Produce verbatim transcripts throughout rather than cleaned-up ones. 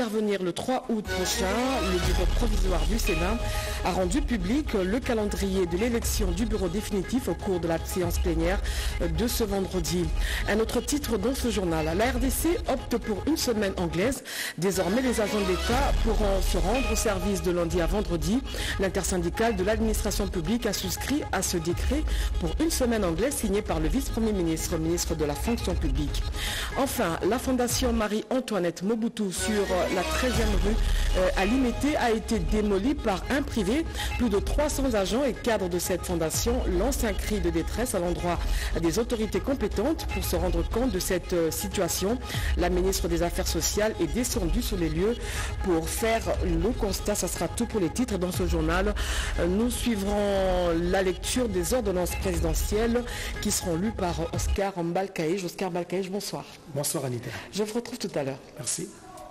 intervenir le trois août prochain, le bureau provisoire du Sénat a rendu public le calendrier de l'élection du bureau définitif au cours de la séance plénière de ce vendredi. Un autre titre dans ce journal, la R D C opte pour une semaine anglaise. Désormais, les agents de l'État pourront se rendre au service de lundi à vendredi. L'intersyndicale de l'administration publique a souscrit à ce décret pour une semaine anglaise signé par le vice-premier ministre, ministre de la fonction publique. Enfin, la fondation Marie-Antoinette Mobutu sur la treizième rue euh, à Limité a été démolie par un privé. Plus de trois cents agents et cadres de cette fondation lancent un cri de détresse à l'endroit des autorités compétentes pour se rendre compte de cette euh, situation. La ministre des Affaires sociales est descendue sur les lieux pour faire le constat. Ça sera tout pour les titres dans ce journal. Nous suivrons la lecture des ordonnances présidentielles qui seront lues par Oscar Mbalkaïj. Oscar Mbalkaïj, bonsoir. Bonsoir Anita. Je vous retrouve tout à l'heure. Merci.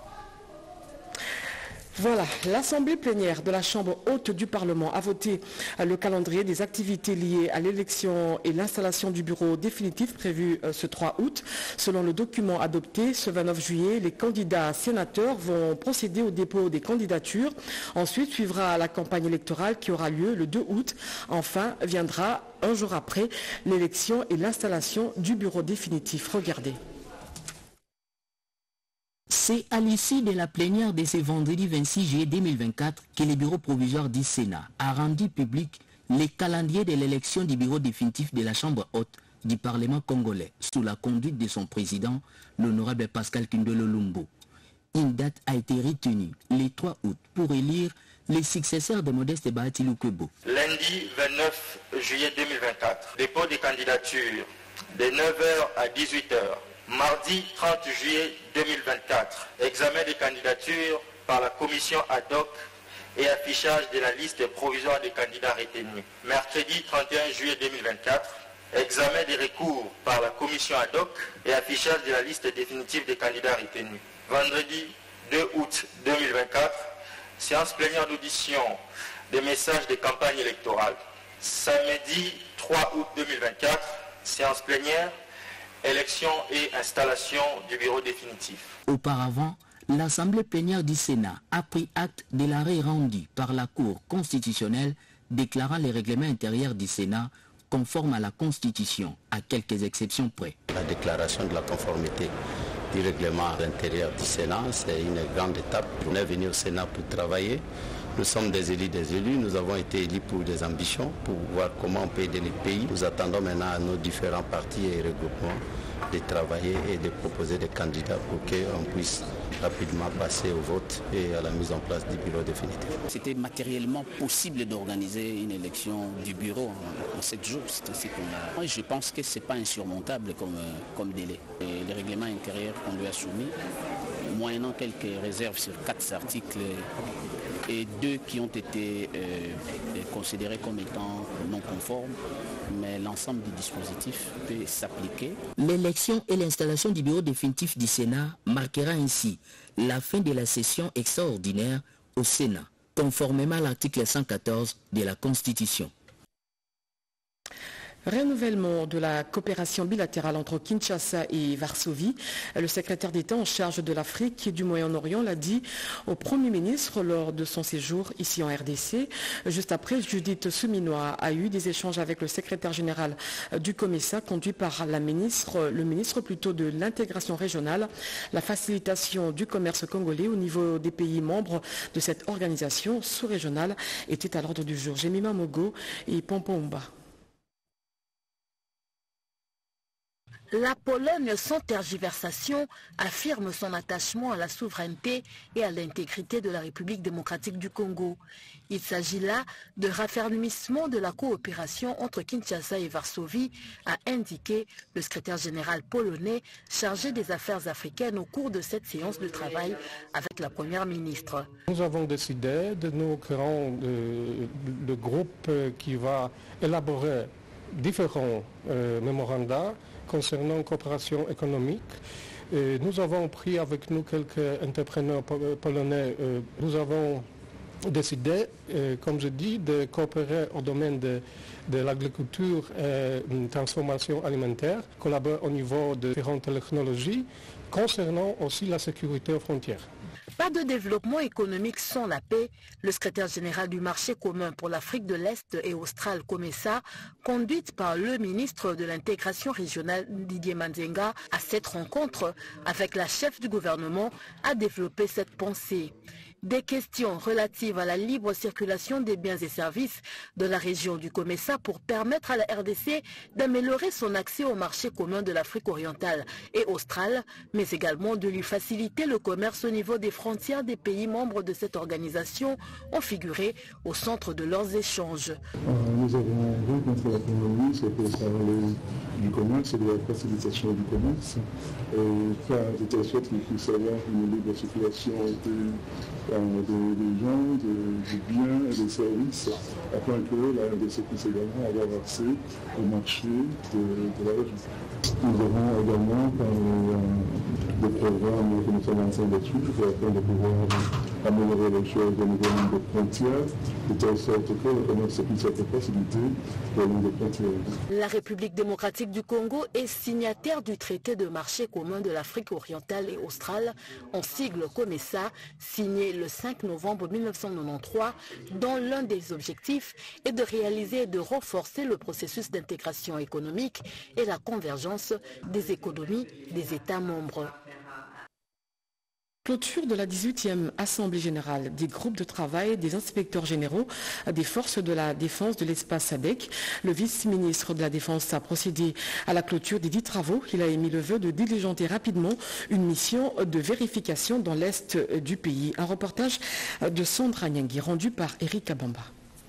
Voilà, l'Assemblée plénière de la Chambre haute du Parlement a voté le calendrier des activités liées à l'élection et l'installation du bureau définitif prévu ce trois août. Selon le document adopté ce vingt-neuf juillet, les candidats sénateurs vont procéder au dépôt des candidatures. Ensuite suivra la campagne électorale qui aura lieu le deux août. Enfin viendra un jour après l'élection et l'installation du bureau définitif. Regardez. C'est à l'issue de la plénière de ce vendredi vingt-six juillet deux mille vingt-quatre que le bureau provisoire du Sénat a rendu public le calendrier de l'élection du bureau définitif de la Chambre haute du Parlement congolais sous la conduite de son président, l'honorable Pascal Kindolo Lumbo. Une date a été retenue le trois août pour élire les successeurs de Modeste Bahati Lukwebo. Lundi vingt-neuf juillet deux mille vingt-quatre, dépôt des candidatures de neuf heures à dix-huit heures. Mardi trente juillet deux mille vingt-quatre, examen des candidatures par la commission ad hoc et affichage de la liste provisoire des candidats retenus. Mercredi trente et un juillet deux mille vingt-quatre, examen des recours par la commission ad hoc et affichage de la liste définitive des candidats retenus. Vendredi deux août deux mille vingt-quatre, séance plénière d'audition des messages de campagne électorale. Samedi trois août deux mille vingt-quatre, séance plénière élection et installation du bureau définitif. Auparavant, l'Assemblée plénière du Sénat a pris acte de l'arrêt rendu par la Cour constitutionnelle déclarant les règlements intérieurs du Sénat conformes à la Constitution, à quelques exceptions près. La déclaration de la conformité du règlement intérieur du Sénat, c'est une grande étape. On est venu au Sénat pour travailler. Nous sommes des élus des élus, nous avons été élus pour des ambitions, pour voir comment on peut aider les pays. Nous attendons maintenant à nos différents partis et regroupements de travailler et de proposer des candidats pour qu'on puisse rapidement passer au vote et à la mise en place du bureau définitif. C'était matériellement possible d'organiser une élection du bureau en, en sept jours. C'est ainsi qu'on a... Je pense que ce n'est pas insurmontable comme, comme délai. Et les règlements intérieurs qu'on lui a soumis, moyennant quelques réserves sur quatre articles et deux qui ont été euh, considérés comme étant non conformes, mais l'ensemble du dispositif peut s'appliquer. L'élection et l'installation du bureau définitif du Sénat marquera ainsi la fin de la session extraordinaire au Sénat, conformément à l'article cent quatorze de la Constitution. Renouvellement de la coopération bilatérale entre Kinshasa et Varsovie. Le secrétaire d'État en charge de l'Afrique et du Moyen-Orient l'a dit au Premier ministre lors de son séjour ici en R D C. Juste après, Judith Souminoa a eu des échanges avec le secrétaire général du COMESA conduit par la ministre, le ministre plutôt de l'intégration régionale. La facilitation du commerce congolais au niveau des pays membres de cette organisation sous-régionale était à l'ordre du jour. Jemima Mogo et Pompomba. La Pologne, sans tergiversation, affirme son attachement à la souveraineté et à l'intégrité de la République démocratique du Congo. Il s'agit là de raffermissement de la coopération entre Kinshasa et Varsovie, a indiqué le secrétaire général polonais chargé des affaires africaines au cours de cette séance de travail avec la première ministre. Nous avons décidé de nous créer le, le groupe qui va élaborer différents euh, mémorandums concernant la coopération économique. Et nous avons pris avec nous quelques entrepreneurs polonais. Euh, nous avons décidé, euh, comme je dis, de coopérer au domaine de, de l'agriculture et de la transformation alimentaire, collaborer au niveau de différentes technologies, concernant aussi la sécurité aux frontières. Pas de développement économique sans la paix. Le secrétaire général du marché commun pour l'Afrique de l'Est et australe, COMESA, conduite par le ministre de l'intégration régionale Didier Manzenga, à cette rencontre avec la chef du gouvernement, a développé cette pensée. Des questions relatives à la libre circulation des biens et services de la région du COMESA pour permettre à la R D C d'améliorer son accès au marché commun de l'Afrique orientale et australe, mais également de lui faciliter le commerce au niveau des frontières des pays membres de cette organisation, ont figuré au centre de leurs échanges. Euh, nous avons vu contre la pandémie, c'est pour parler du commerce et de la facilitation du commerce, et faire de telle sorte qu'il puisse avoir une libre circulation de des gens, des biens et des services, afin que la R D C puisse également avoir accès au marché de, de la région. Nous avons également euh, des programmes que nous sommes en train de suivre afin de pouvoir améliorer les choses au niveau des frontières, de telle sorte que le commerce puisse être facilité au niveau des frontières. La République démocratique du Congo est signataire du traité de marché commun de l'Afrique orientale et australe, en sigle COMESA, signé le cinq novembre mille neuf cent quatre-vingt-treize, dont l'un des objectifs est de réaliser et de renforcer le processus d'intégration économique et la convergence des économies des États membres. Clôture de la dix-huitième Assemblée générale des groupes de travail des inspecteurs généraux des forces de la défense de l'espace S A D C. Le vice-ministre de la Défense a procédé à la clôture des dix travaux. Il a émis le vœu de diligenter rapidement une mission de vérification dans l'est du pays. Un reportage de Sandra Nyangui rendu par Eric Abamba.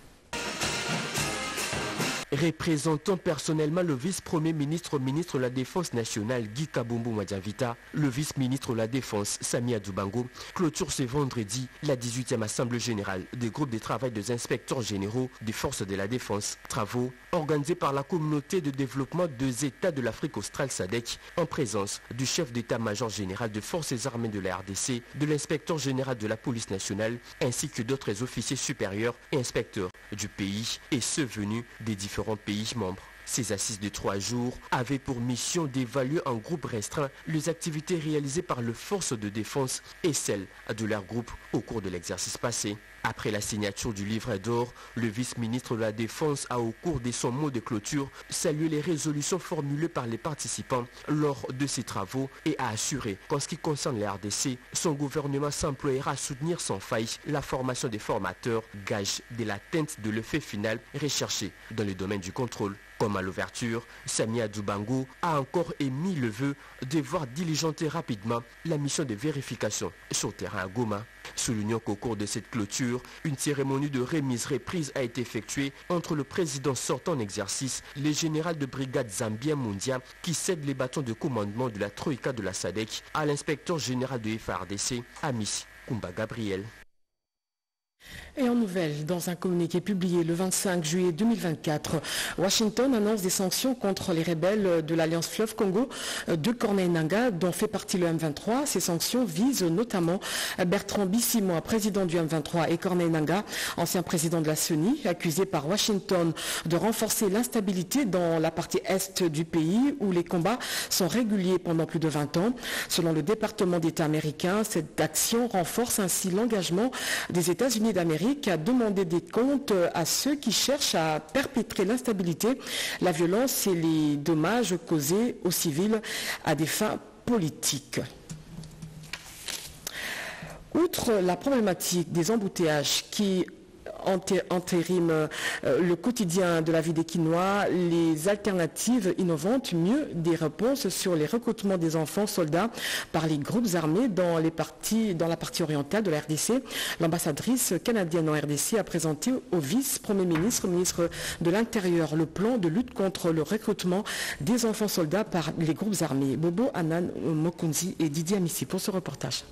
Représentant personnellement le vice-premier ministre, ministre de la Défense nationale Guy Kabombo Madiavita, le vice-ministre de la Défense Sami Adoubango, clôture ce vendredi la dix-huitième Assemblée générale des groupes de travail des inspecteurs généraux des forces de la défense. Travaux organisés par la communauté de développement des États de l'Afrique australe S A D C en présence du chef d'état-major général de forces armées de la R D C, de l'inspecteur général de la police nationale ainsi que d'autres officiers supérieurs et inspecteurs du pays et ceux venus des différents pays membres. Ces assises de trois jours avaient pour mission d'évaluer en groupe restreint les activités réalisées par les forces de défense et celles de leur groupe au cours de l'exercice passé. Après la signature du livret d'or, le vice-ministre de la Défense a au cours de son mot de clôture salué les résolutions formulées par les participants lors de ces travaux et a assuré qu'en ce qui concerne la R D C, son gouvernement s'emploiera à soutenir sans faille la formation des formateurs, gage de l'atteinte de l'effet final recherché dans le domaine du contrôle. Comme à l'ouverture, Sami Adoubango a encore émis le vœu de voir diligenter rapidement la mission de vérification sur le terrain à Goma. Soulignant qu'au cours de cette clôture, une cérémonie de remise-reprise a été effectuée entre le président sortant en exercice, le général de brigade Zambien Mundia, qui cède les bâtons de commandement de la Troïka de la S A D C à l'inspecteur général de F A R D C, Amis Kumba Gabriel. Et en nouvelles, dans un communiqué publié le vingt-cinq juillet deux mille vingt-quatre, Washington annonce des sanctions contre les rebelles de l'Alliance Fleuve Congo de Corneille Nangaa, dont fait partie le M vingt-trois. Ces sanctions visent notamment Bertrand Bisimwa, président du M vingt-trois, et Corneille Nangaa, ancien président de la C E N I, accusé par Washington de renforcer l'instabilité dans la partie est du pays où les combats sont réguliers pendant plus de vingt ans. Selon le département d'État américain, cette action renforce ainsi l'engagement des États-Unis d'Amérique à demander des comptes à ceux qui cherchent à perpétrer l'instabilité, la violence et les dommages causés aux civils à des fins politiques. Outre la problématique des embouteillages qui entérime euh, le quotidien de la vie des Quinois, les alternatives innovantes, mieux des réponses sur les recrutements des enfants soldats par les groupes armés dans, les parties, dans la partie orientale de la R D C. L'ambassadrice canadienne en R D C a présenté au vice-premier ministre, ministre de l'Intérieur, le plan de lutte contre le recrutement des enfants soldats par les groupes armés. Bobo Anan Mokunzi et Didier Amissi pour ce reportage.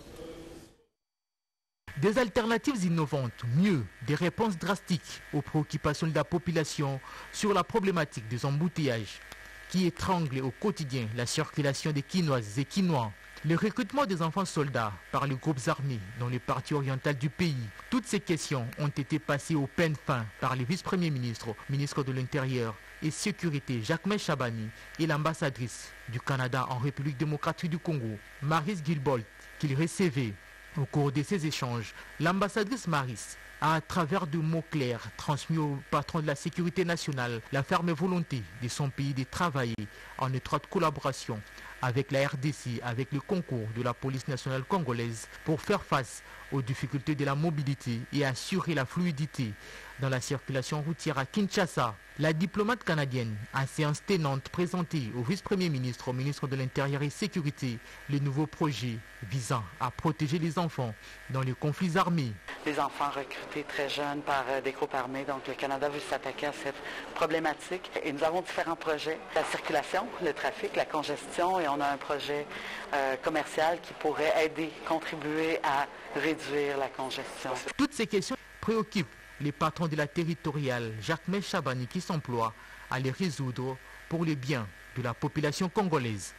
Des alternatives innovantes, mieux, des réponses drastiques aux préoccupations de la population sur la problématique des embouteillages qui étranglent au quotidien la circulation des Quinoises et Quinois. Le recrutement des enfants soldats par les groupes armés dans les parties orientales du pays. Toutes ces questions ont été passées au peigne fin par le vice-premier ministre, ministre de l'Intérieur et Sécurité Jacquemin Chabani et l'ambassadrice du Canada en République démocratique du Congo, Maryse Guilbolt, qu'il recevait Au cours de ces échanges, l'ambassadrice Maris a, à travers de mots clairs, transmis au patron de la sécurité nationale la ferme volonté de son pays de travailler en étroite collaboration avec la R D C, avec le concours de la police nationale congolaise pour faire face aux difficultés de la mobilité et assurer la fluidité dans la circulation routière à Kinshasa. La diplomate canadienne, en séance tenante, présenté au vice-premier ministre, au ministre de l'Intérieur et Sécurité, le nouveau projet visant à protéger les enfants dans les conflits armés. Les enfants recrutés très jeunes par des groupes armés, donc le Canada veut s'attaquer à cette problématique. Et nous avons différents projets, la circulation, le trafic, la congestion, et on a un projet euh, commercial qui pourrait aider, contribuer à réduire la congestion. Toutes ces questions préoccupent les patrons de la territoriale, Jacques Chabani, qui s'emploie à les résoudre pour le bien de la population congolaise.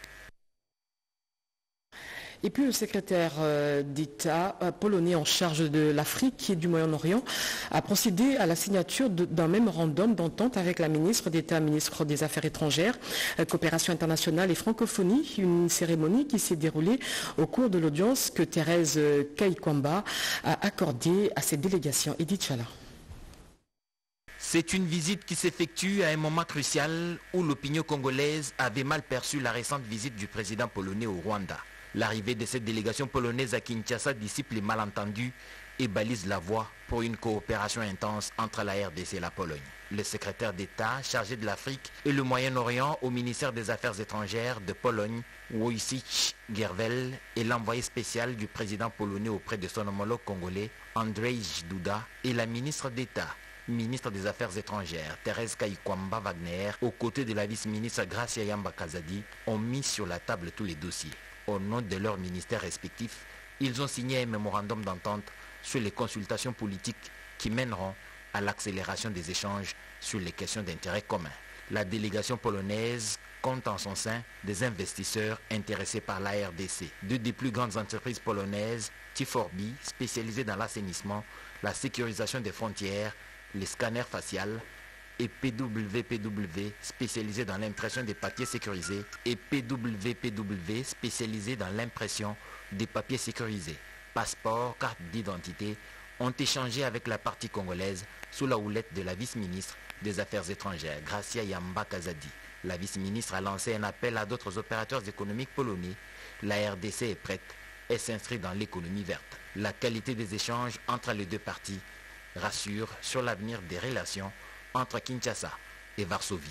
Et puis le secrétaire d'État polonais en charge de l'Afrique et du Moyen-Orient a procédé à la signature d'un mémorandum d'entente avec la ministre d'État, ministre des Affaires étrangères, coopération internationale et francophonie, une cérémonie qui s'est déroulée au cours de l'audience que Thérèse Kayikwamba a accordée à cette délégation. Edith Chala. C'est une visite qui s'effectue à un moment crucial où l'opinion congolaise avait mal perçu la récente visite du président polonais au Rwanda. L'arrivée de cette délégation polonaise à Kinshasa dissipe les malentendus et balise la voie pour une coopération intense entre la R D C et la Pologne. Le secrétaire d'État chargé de l'Afrique et le Moyen-Orient au ministère des Affaires étrangères de Pologne, Wojciech Gerwel, et l'envoyé spécial du président polonais auprès de son homologue congolais, Andrzej Duda, et la ministre d'État, ministre des Affaires étrangères, Thérèse Kayikwamba Wagner, aux côtés de la vice-ministre Gracia Yamba Kazadi, ont mis sur la table tous les dossiers. Au nom de leurs ministères respectifs, ils ont signé un mémorandum d'entente sur les consultations politiques qui mèneront à l'accélération des échanges sur les questions d'intérêt commun. La délégation polonaise compte en son sein des investisseurs intéressés par la R D C. Deux des plus grandes entreprises polonaises, T quatre B, spécialisées dans l'assainissement, la sécurisation des frontières, les scanners faciaux, et P W P W, spécialisé dans l'impression des papiers sécurisés, et P W P W, spécialisé dans l'impression des papiers sécurisés. Passeports, cartes d'identité ont échangé avec la partie congolaise sous la houlette de la vice-ministre des Affaires étrangères, Gracia Yamba Kazadi. La vice-ministre a lancé un appel à d'autres opérateurs économiques polonais. La R D C est prête et s'inscrit dans l'économie verte. La qualité des échanges entre les deux parties rassure sur l'avenir des relations entre Kinshasa et Varsovie.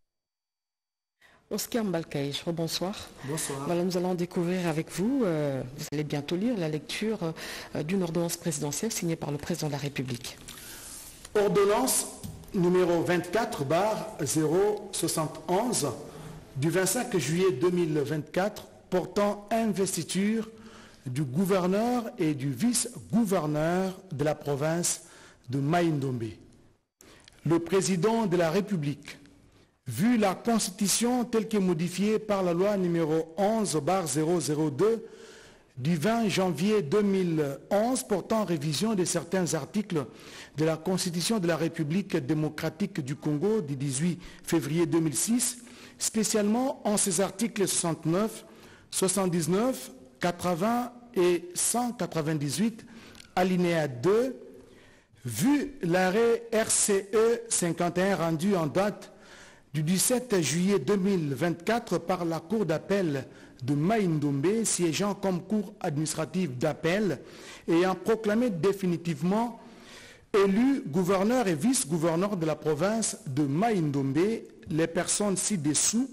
Oscar Mbalkaïch, bonsoir. Bonsoir. Voilà, nous allons découvrir avec vous, euh, vous allez bientôt lire la lecture euh, d'une ordonnance présidentielle signée par le président de la République. Ordonnance numéro vingt-quatre barre zéro soixante et onze du vingt-cinq juillet deux mille vingt-quatre portant investiture du gouverneur et du vice-gouverneur de la province de Mai-Ndombe. Le président de la République, vu la Constitution telle que modifiée par la loi numéro onze barre zéro zéro deux du vingt janvier deux mille onze portant révision de certains articles de la Constitution de la République démocratique du Congo du dix-huit février deux mille six, spécialement en ses articles soixante-neuf, soixante-dix-neuf, quatre-vingts et cent quatre-vingt-dix-huit, alinéa deux, vu l'arrêt R C E cinquante et un rendu en date du dix-sept juillet deux mille vingt-quatre par la Cour d'appel de Mai-Ndombe, siégeant comme cour administrative d'appel, ayant proclamé définitivement élu gouverneur et vice-gouverneur de la province de Mai-Ndombe les personnes ci-dessous,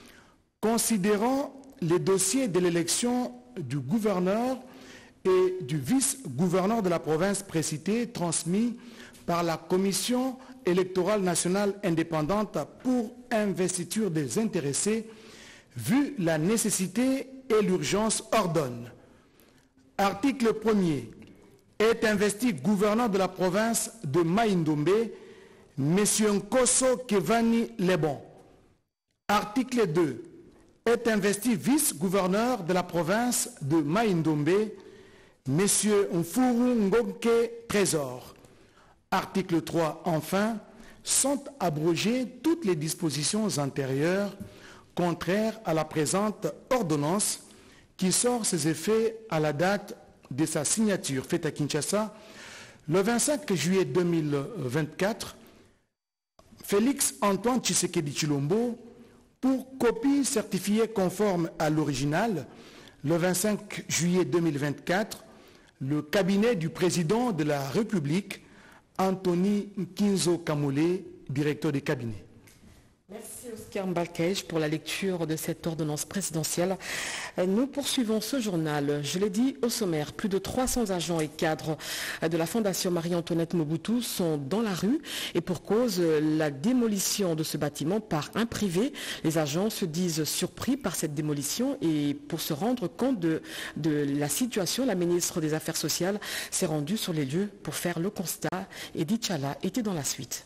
considérant les dossiers de l'élection du gouverneur et du vice-gouverneur de la province précitée transmis par la Commission électorale nationale indépendante pour investiture des intéressés, vu la nécessité et l'urgence ordonne. Article premier. Est investi gouverneur de la province de Mai-Ndombe, M. Nkoso Kevani Lebon. Article deux. Est investi vice-gouverneur de la province de Mai-Ndombe, M. Mfuru Ngonke Trésor. Article trois. Enfin, sont abrogées toutes les dispositions antérieures contraires à la présente ordonnance qui sort ses effets à la date de sa signature faite à Kinshasa le vingt-cinq juillet deux mille vingt-quatre, Félix Antoine Tshisekedi Tshilombo, pour copie certifiée conforme à l'original, le vingt-cinq juillet deux mille vingt-quatre, le cabinet du président de la République, Anthony Nkinzo Kamole, directeur des cabinets. Merci Oscar Mbalkej pour la lecture de cette ordonnance présidentielle. Nous poursuivons ce journal. Je l'ai dit au sommaire, plus de trois cents agents et cadres de la Fondation Marie-Antoinette Mobutu sont dans la rue et pour cause la démolition de ce bâtiment par un privé. Les agents se disent surpris par cette démolition et pour se rendre compte de, de la situation, la ministre des Affaires sociales s'est rendue sur les lieux pour faire le constat. Edith Chala était dans la suite.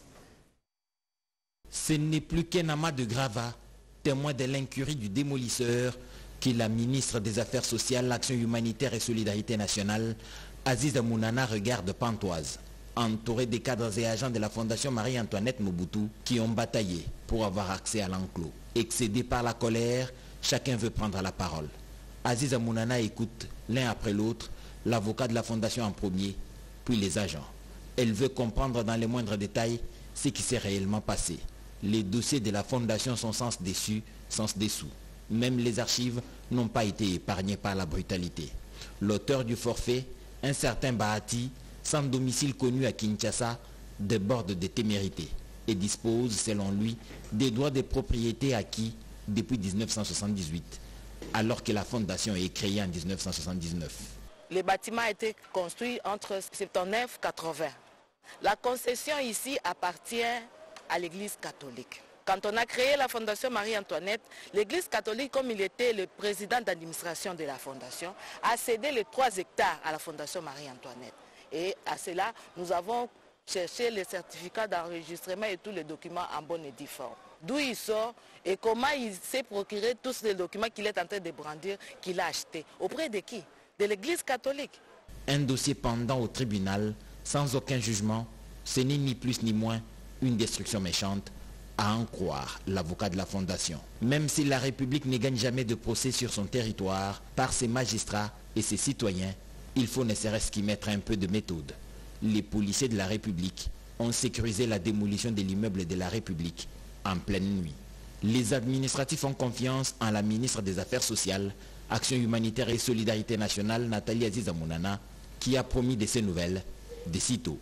Ce n'est plus qu'un amas de gravats, témoin de l'incurie du démolisseur, que la ministre des Affaires sociales, l'Action humanitaire et Solidarité nationale, Aziza Mounana, regarde pantoise, entourée des cadres et agents de la Fondation Marie-Antoinette Mobutu qui ont bataillé pour avoir accès à l'enclos. Excédé par la colère, chacun veut prendre la parole. Aziza Mounana écoute l'un après l'autre, l'avocat de la Fondation en premier, puis les agents. Elle veut comprendre dans les moindres détails ce qui s'est réellement passé. Les dossiers de la Fondation sont sans dessus, sans dessous. Même les archives n'ont pas été épargnées par la brutalité. L'auteur du forfait, un certain Bahati, sans domicile connu à Kinshasa, déborde de témérité et dispose, selon lui, des droits de propriété acquis depuis mille neuf cent soixante-dix-huit, alors que la Fondation est créée en mille neuf cent soixante-dix-neuf. Le bâtiment a été construit entre soixante-dix-neuf et quatre-vingts. La concession ici appartient à l'Église catholique. Quand on a créé la Fondation Marie-Antoinette, l'Église catholique, comme il était le président d'administration de la Fondation, a cédé les trois hectares à la Fondation Marie-Antoinette. Et à cela, nous avons cherché les certificats d'enregistrement et tous les documents en bonne et due forme. D'où il sort et comment il s'est procuré tous les documents qu'il est en train de brandir, qu'il a achetés. Auprès de qui? De l'Église catholique. Un dossier pendant au tribunal, sans aucun jugement, ce n'est ni plus ni moins une destruction méchante, à en croire l'avocat de la Fondation. Même si la République ne gagne jamais de procès sur son territoire, par ses magistrats et ses citoyens, il faut ne serait-ce qu'y mettre un peu de méthode. Les policiers de la République ont sécurisé la démolition de l'immeuble de la République en pleine nuit. Les administratifs ont confiance en la ministre des Affaires sociales, Action humanitaire et Solidarité nationale, Nathalie Aziza Mounana, qui a promis de ces nouvelles de sitôt.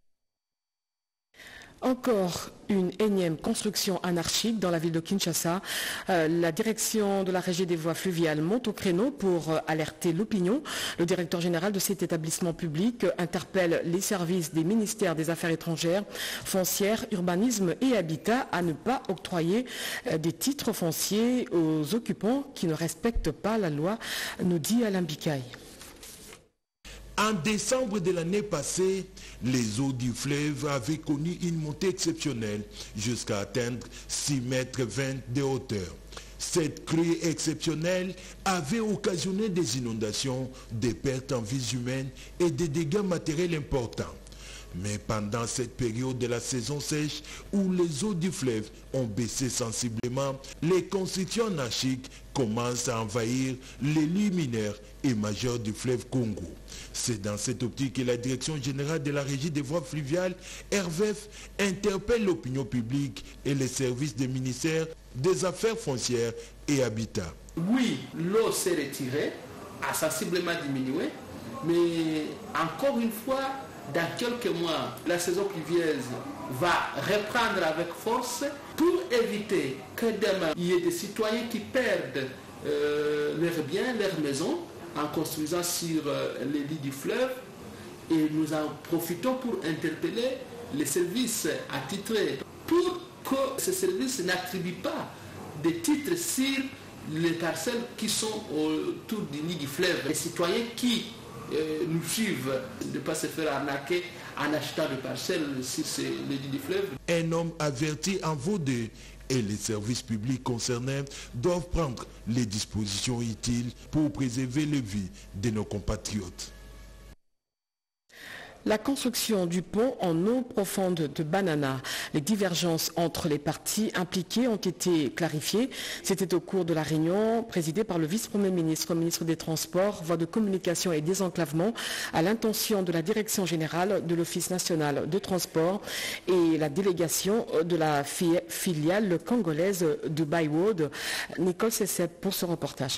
Encore une énième construction anarchique dans la ville de Kinshasa. Euh, la direction de la régie des voies fluviales monte au créneau pour euh, alerter l'opinion. Le directeur général de cet établissement public euh, interpelle les services des ministères des Affaires étrangères, foncières, urbanisme et habitat à ne pas octroyer euh, des titres fonciers aux occupants qui ne respectent pas la loi, nous dit Alain Bikaï. En décembre de l'année passée, les eaux du fleuve avaient connu une montée exceptionnelle jusqu'à atteindre six mètres vingt de hauteur. Cette crue exceptionnelle avait occasionné des inondations, des pertes en vies humaines et des dégâts matériels importants. Mais pendant cette période de la saison sèche où les eaux du fleuve ont baissé sensiblement, les constructions anarchiques commencent à envahir les lits mineurs et majeurs du fleuve Congo. C'est dans cette optique que la Direction générale de la régie des voies fluviales, R V F, interpelle l'opinion publique et les services des ministères des Affaires foncières et Habitat. Oui, l'eau s'est retirée, a sensiblement diminué, mais encore une fois, dans quelques mois, la saison pluvieuse va reprendre avec force pour éviter que demain, il y ait des citoyens qui perdent euh, leurs biens, leurs maisons en construisant sur euh, les lits du fleuve. Et nous en profitons pour interpeller les services attitrés pour que ces services n'attribuent pas des titres sur les parcelles qui sont autour du lit du fleuve. Les citoyens qui Euh, nous suivent, de ne pas se faire arnaquer en achetant des parcelles sur les lits du fleuve. Un homme averti en vaut deux et les services publics concernés doivent prendre les dispositions utiles pour préserver les vies de nos compatriotes. La construction du pont en eau profonde de Banana. Les divergences entre les parties impliquées ont été clarifiées. C'était au cours de la réunion présidée par le vice-premier ministre, ministre des Transports, Voies de communication et désenclavement, à l'intention de la direction générale de l'Office national de transport et la délégation de la filiale congolaise de Baywood. Nicole Sessep pour ce reportage.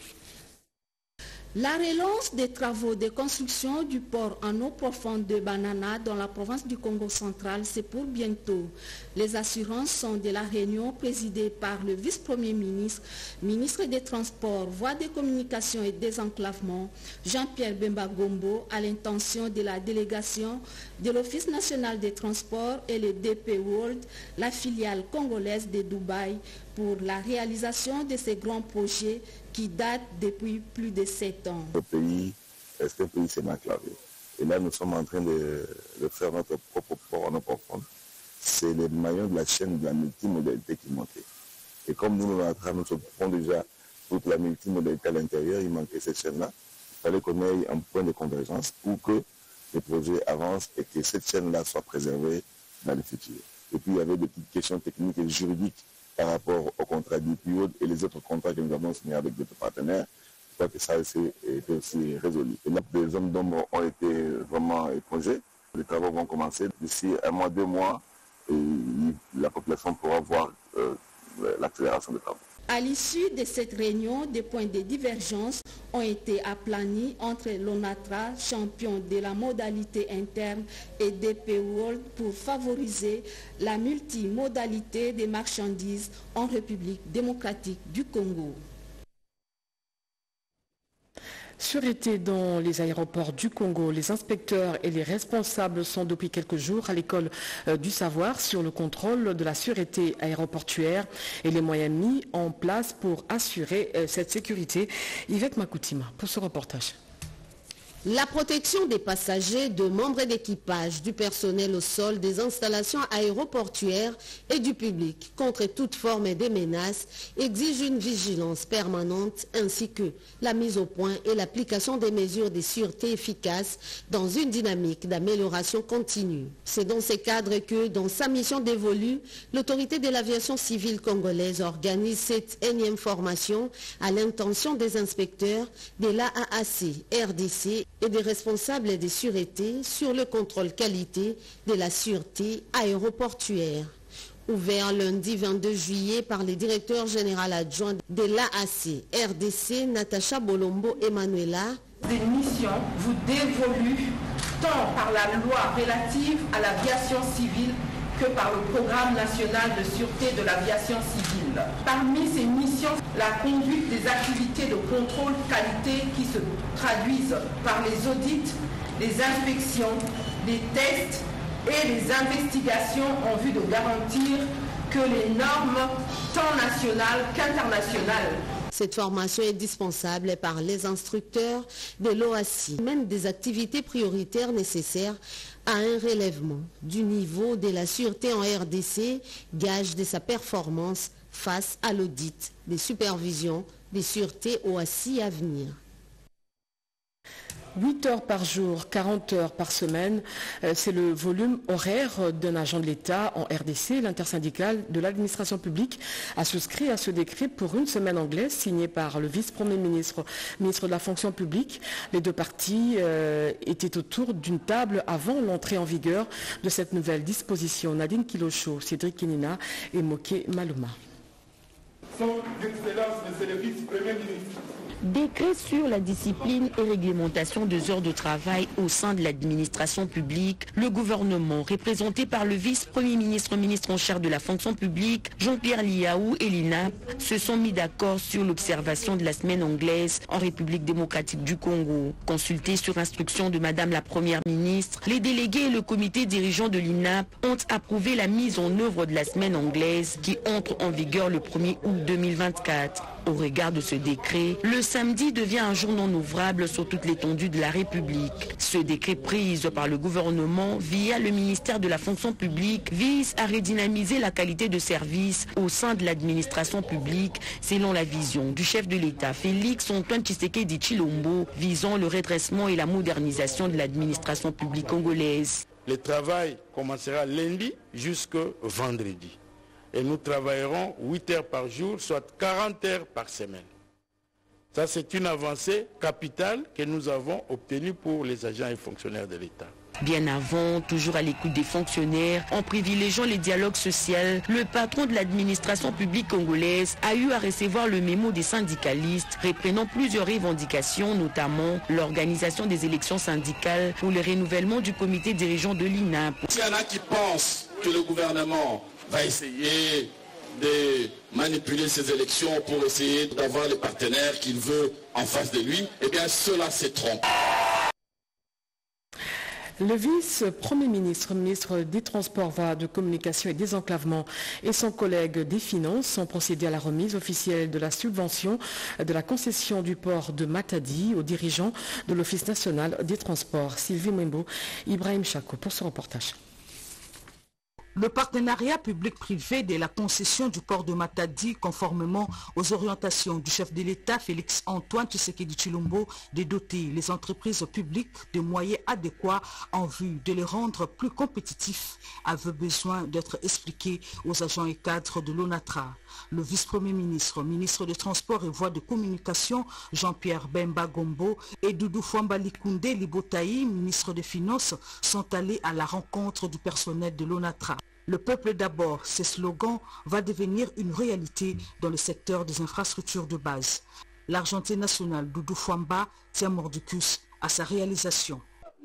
La relance des travaux de construction du port en eau profonde de Banana dans la province du Congo central, c'est pour bientôt. Les assurances sont de la réunion présidée par le vice-premier ministre, ministre des Transports, Voies de communication et désenclavement, Jean-Pierre Bemba Gombo, à l'intention de la délégation de l'Office national des transports et le D P World, la filiale congolaise de Dubaï, pour la réalisation de ces grands projets qui datent depuis plus de sept ans. Le pays est un pays semi-enclavé. Et là, nous sommes en train de, de faire notre propre port en eau profonde. C'est les maillons de la chaîne de la multimodalité qui manquaient. Et comme nous, nous, nous occupons déjà toute la multimodalité à l'intérieur, il manquait cette chaîne-là. Il fallait qu'on ait un point de convergence pour que les projets avancent et que cette chaîne-là soit préservée dans le futur. Et puis, il y avait des petites questions techniques et juridiques par rapport au contrat d'I P O et les autres contrats que nous avons signés avec d'autres partenaires. Je crois que ça a été aussi résolu. Et là, les hommes d'ombre ont été vraiment épongés. Les travaux vont commencer d'ici un mois, deux mois, et la population pourra voir euh, l'accélération des travaux. À l'issue de cette réunion, des points de divergence ont été aplanis entre l'ONATRA, champion de la modalité interne, et D P World pour favoriser la multimodalité des marchandises en République démocratique du Congo. Sûreté dans les aéroports du Congo. Les inspecteurs et les responsables sont depuis quelques jours à l'école euh, du savoir sur le contrôle de la sûreté aéroportuaire et les moyens mis en place pour assurer euh, cette sécurité. Yvette Makoutima pour ce reportage. La protection des passagers, de membres d'équipage, du personnel au sol, des installations aéroportuaires et du public contre toute forme de menaces exige une vigilance permanente ainsi que la mise au point et l'application des mesures de sûreté efficaces dans une dynamique d'amélioration continue. C'est dans ce cadre que, dans sa mission dévolue, l'autorité de l'aviation civile congolaise organise cette énième formation à l'intention des inspecteurs de l'A A A C, R D C et des responsables de sûreté sur le contrôle qualité de la sûreté aéroportuaire. Ouvert lundi vingt-deux juillet par le directeur général adjoint de l'A A C R D C, Natacha Bolombo Emanuela. Des missions vous dévolues tant par la loi relative à l'aviation civile que par le programme national de sûreté de l'aviation civile. Parmi ces missions, la conduite des activités de contrôle qualité qui se traduisent par les audits, les inspections, les tests et les investigations en vue de garantir que les normes, tant nationales qu'internationales, cette formation est dispensable par les instructeurs de l'O A C I, mènent des activités prioritaires nécessaires à un relèvement du niveau de la sûreté en R D C, gage de sa performance face à l'audit des supervisions des sûretés O A C I à venir. huit heures par jour, quarante heures par semaine, c'est le volume horaire d'un agent de l'État en R D C. L'intersyndicale de l'administration publique a souscrit à ce décret pour une semaine anglaise signé par le vice-premier ministre, ministre de la fonction publique. Les deux parties euh, étaient autour d'une table avant l'entrée en vigueur de cette nouvelle disposition. Nadine Kilocho, Cédric Kenina et Moké Maluma. Son Excellence, Monsieur le vice-premier ministre. Décret sur la discipline et réglementation des heures de travail au sein de l'administration publique. Le gouvernement, représenté par le vice-premier ministre, ministre en charge de la fonction publique, Jean-Pierre Liaou et l'I N A P, se sont mis d'accord sur l'observation de la semaine anglaise en République démocratique du Congo. Consultés sur instruction de Madame la Première ministre, les délégués et le comité dirigeant de l'I N A P ont approuvé la mise en œuvre de la semaine anglaise qui entre en vigueur le premier août deux mille vingt-quatre. Au regard de ce décret, le samedi devient un jour non ouvrable sur toute l'étendue de la République. Ce décret pris par le gouvernement via le ministère de la fonction publique vise à redynamiser la qualité de service au sein de l'administration publique selon la vision du chef de l'État Félix Antoine Tshisekedi Tshilombo visant le redressement et la modernisation de l'administration publique congolaise. Le travail commencera lundi jusqu'au vendredi. Et nous travaillerons huit heures par jour, soit quarante heures par semaine. Ça, c'est une avancée capitale que nous avons obtenue pour les agents et fonctionnaires de l'État. Bien avant, toujours à l'écoute des fonctionnaires, en privilégiant les dialogues sociaux, le patron de l'administration publique congolaise a eu à recevoir le mémo des syndicalistes, reprenant plusieurs revendications, notamment l'organisation des élections syndicales ou le renouvellement du comité dirigeant de l'I N A P. S'il y en a qui pensent que le gouvernement va essayer de manipuler ces élections pour essayer d'avoir les partenaires qu'il veut en face de lui, eh bien cela se trompe. Le vice-premier ministre, ministre des Transports, voies de communication et désenclavement et son collègue des Finances ont procédé à la remise officielle de la subvention de la concession du port de Matadi aux dirigeants de l'Office national des transports. Sylvie Mwembo, Ibrahim Chako pour ce reportage. Le partenariat public-privé de la concession du port de Matadi, conformément aux orientations du chef de l'État Félix Antoine Tshisekedi Tshilombo, de doter les entreprises publiques de moyens adéquats en vue de les rendre plus compétitifs, avait besoin d'être expliqué aux agents et cadres de l'ONATRA. Le vice-premier ministre, ministre des Transports et Voies de Communication, Jean-Pierre Bemba Gombo, et Doudou Fouambali Koundé Libotaï, ministre des Finances, sont allés à la rencontre du personnel de l'ONATRA. Le peuple d'abord, ce slogan va devenir une réalité dans le secteur des infrastructures de base. L'argentier national Doudou Fouamba tient mordicus à sa réalisation.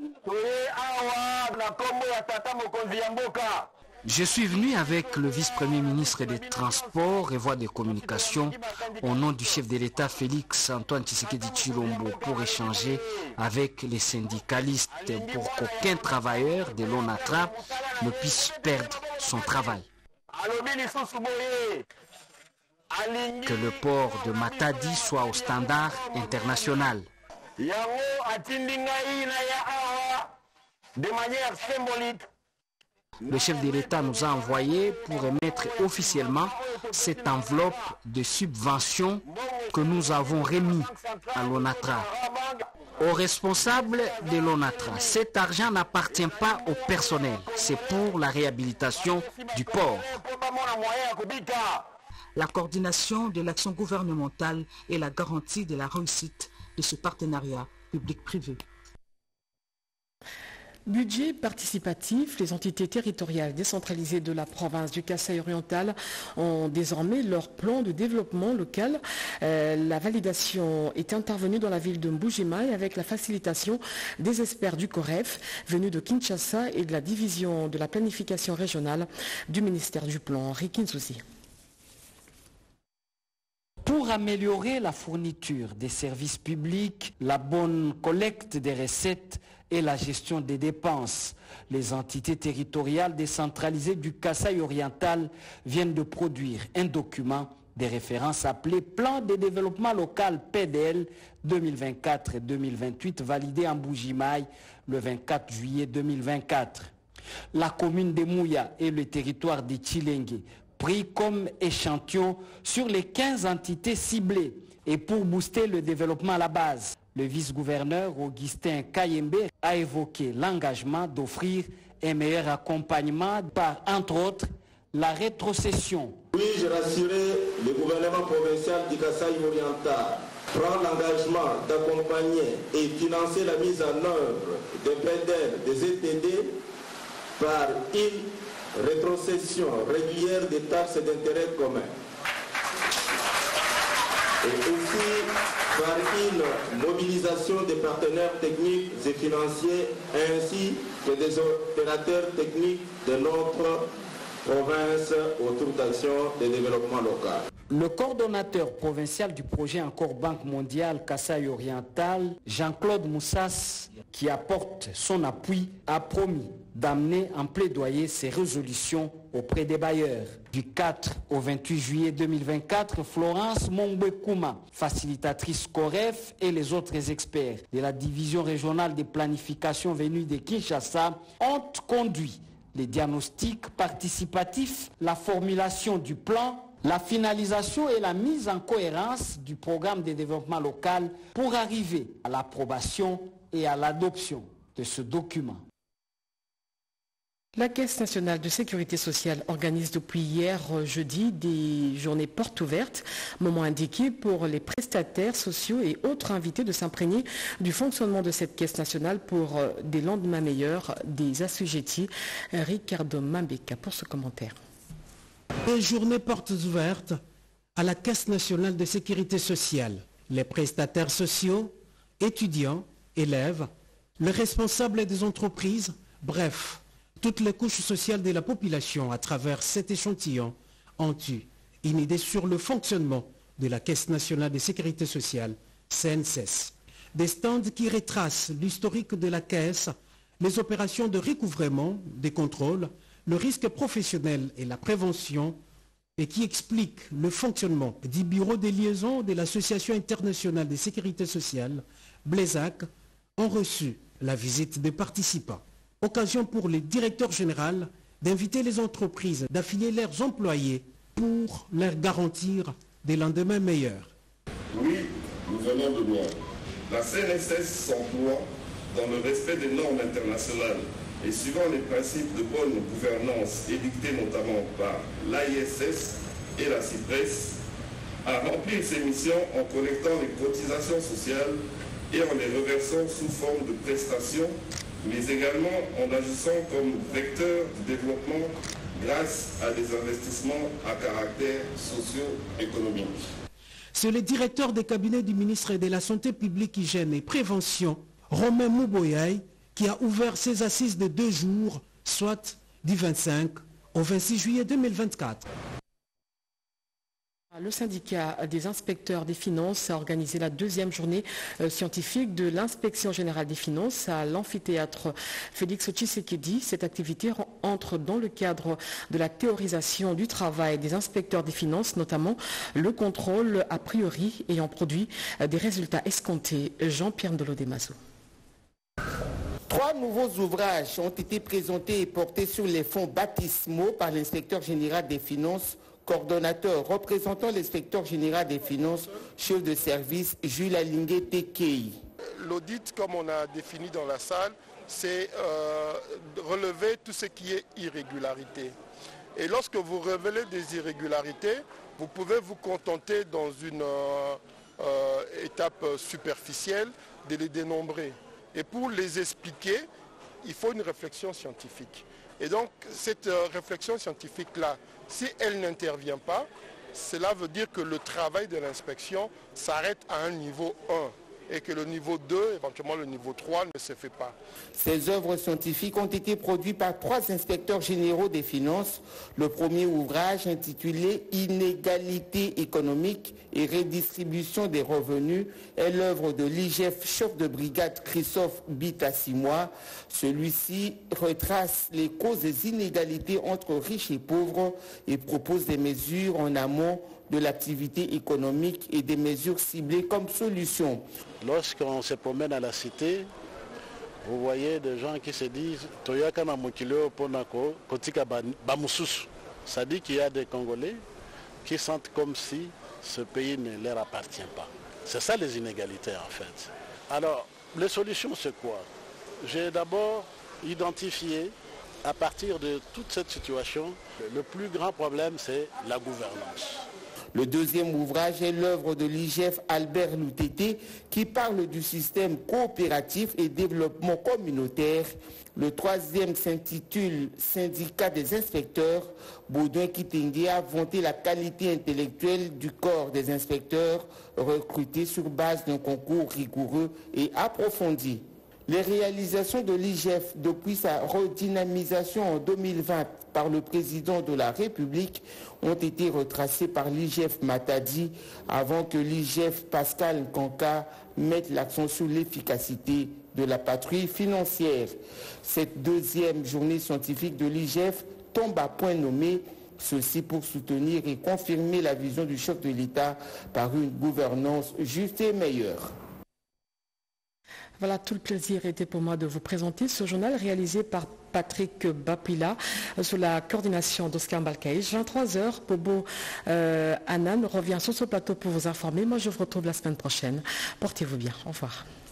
Je suis venu avec le vice-premier ministre des Transports et Voies de Communication au nom du chef de l'État Félix Antoine Tshisekedi Tshilombo pour échanger avec les syndicalistes pour qu'aucun travailleur de l'ONATRA ne puisse perdre son travail. Que le port de Matadi soit au standard international. De manière symbolique, le chef de l'État nous a envoyé pour émettre officiellement cette enveloppe de subvention que nous avons remis à l'ONATRA. Aux responsables de l'ONATRA, cet argent n'appartient pas au personnel, c'est pour la réhabilitation du port. La coordination de l'action gouvernementale et la garantie de la réussite de ce partenariat public-privé. Budget participatif, les entités territoriales décentralisées de la province du Kasaï oriental ont désormais leur plan de développement local. Euh, la validation est intervenue dans la ville de Mbuji-Mayi avec la facilitation des experts du COREF venus de Kinshasa et de la division de la planification régionale du ministère du Plan. Rikin Souci. Pour améliorer la fourniture des services publics, la bonne collecte des recettes et la gestion des dépenses, les entités territoriales décentralisées du Kasaï oriental viennent de produire un document de référence appelé Plan de développement local P D L deux mille vingt-quatre deux mille vingt-huit validé en Mbuji-Mayi le vingt-quatre juillet deux mille vingt-quatre. La commune de Mouya et le territoire de Tchilengue pris comme échantillon sur les quinze entités ciblées et pour booster le développement à la base. Le vice-gouverneur Augustin Kayembe a évoqué l'engagement d'offrir un meilleur accompagnement par, entre autres, la rétrocession. Puis-je rassurer le gouvernement provincial du Kasaï oriental prend l'engagement d'accompagner et financer la mise en œuvre des P D L, des E T D par une rétrocession régulière des taxes d'intérêt commun. Et aussi par une mobilisation des partenaires techniques et financiers ainsi que des opérateurs techniques de notre province autour d'actions de développement local. Le coordonnateur provincial du projet Encore Banque mondiale Kasaï Oriental, Jean-Claude Moussas, qui apporte son appui, a promis d'amener en plaidoyer ces résolutions auprès des bailleurs. Du quatre au vingt-huit juillet deux mille vingt-quatre, Florence Mongbe-Kouma, facilitatrice COREF, et les autres experts de la division régionale de planification venus de Kinshasa ont conduit les diagnostics participatifs, la formulation du plan, la finalisation et la mise en cohérence du programme de développement local pour arriver à l'approbation et à l'adoption de ce document. La Caisse nationale de sécurité sociale organise depuis hier jeudi des journées portes ouvertes, moment indiqué pour les prestataires sociaux et autres invités de s'imprégner du fonctionnement de cette Caisse nationale pour des lendemains meilleurs des assujettis. Ricardo Mambeka pour ce commentaire. Des journées portes ouvertes à la Caisse nationale de sécurité sociale. Les prestataires sociaux, étudiants, élèves, les responsables des entreprises, bref, toutes les couches sociales de la population à travers cet échantillon ont eu une idée sur le fonctionnement de la Caisse nationale de sécurité sociale, C N S S. Des stands qui retracent l'historique de la Caisse, les opérations de recouvrement, des contrôles, le risque professionnel et la prévention, et qui expliquent le fonctionnement du bureau de liaison de l'Association internationale de sécurité sociale, Blaisac, ont reçu la visite des participants. Occasion pour le directeur général d'inviter les entreprises d'affilier leurs employés pour leur garantir des lendemains meilleurs. Oui, nous venons de loin. La C N S S s'emploie dans le respect des normes internationales et suivant les principes de bonne gouvernance édictés notamment par l'A I S S et la CIPRES, à remplir ses missions en collectant les cotisations sociales et en les reversant sous forme de prestations, mais également en agissant comme vecteur du développement grâce à des investissements à caractère socio-économique. C'est le directeur des cabinets du ministre de la Santé publique, Hygiène et Prévention, Romain Mouboyaï, qui a ouvert ses assises de deux jours, soit du vingt-cinq au vingt-six juillet deux mille vingt-quatre. Le syndicat des inspecteurs des finances a organisé la deuxième journée scientifique de l'inspection générale des finances à l'amphithéâtre Félix Tshisekedi. Cette activité entre dans le cadre de la théorisation du travail des inspecteurs des finances, notamment le contrôle a priori ayant produit des résultats escomptés. Jean-Pierre Ndolo-Demazo. Trois nouveaux ouvrages ont été présentés et portés sur les fonds baptismaux par l'inspecteur général des finances, coordonnateur représentant l'inspecteur général des finances, chef de service Jules Alingué Tekei. L'audit, comme on a défini dans la salle, c'est euh, relever tout ce qui est irrégularité. Et lorsque vous révélez des irrégularités, vous pouvez vous contenter dans une euh, euh, étape superficielle de les dénombrer. Et pour les expliquer, il faut une réflexion scientifique. Et donc, cette euh, réflexion scientifique-là, si elle n'intervient pas, cela veut dire que le travail de l'inspection s'arrête à un niveau un et que le niveau deux, éventuellement le niveau trois, ne se fait pas. Ces œuvres scientifiques ont été produites par trois inspecteurs généraux des finances. Le premier ouvrage, intitulé « Inégalité économique et redistribution des revenus » est l'œuvre de l'I G F chef de brigade Christophe Bitassimois. Celui-ci retrace les causes des inégalités entre riches et pauvres et propose des mesures en amont de l'activité économique et des mesures ciblées comme solution. Lorsqu'on se promène à la cité, vous voyez des gens qui se disent Toyaka Mokileo Ponako Kotika Bamususu. Ça dit qu'il y a des Congolais qui sentent comme si ce pays ne leur appartient pas. C'est ça les inégalités en fait. Alors, les solutions c'est quoi? J'ai d'abord identifié à partir de toute cette situation, le plus grand problème c'est la gouvernance. Le deuxième ouvrage est l'œuvre de l'I G F Albert Loutété qui parle du système coopératif et développement communautaire. Le troisième s'intitule Syndicat des inspecteurs. Baudouin Kitenge a vanté la qualité intellectuelle du corps des inspecteurs recrutés sur base d'un concours rigoureux et approfondi. Les réalisations de l'I G F depuis sa redynamisation en deux mille vingt par le président de la République ont été retracées par l'I G F Matadi avant que l'I G F Pascal Kanka mette l'accent sur l'efficacité de la patrouille financière. Cette deuxième journée scientifique de l'I G F tombe à point nommé, ceci pour soutenir et confirmer la vision du chef de l'État par une gouvernance juste et meilleure. Voilà, tout le plaisir était pour moi de vous présenter ce journal réalisé par Patrick Bapila sous la coordination d'Oscar Balkaïch. vingt-trois heures, Bobo euh, Anan revient sur ce plateau pour vous informer. Moi, je vous retrouve la semaine prochaine. Portez-vous bien. Au revoir.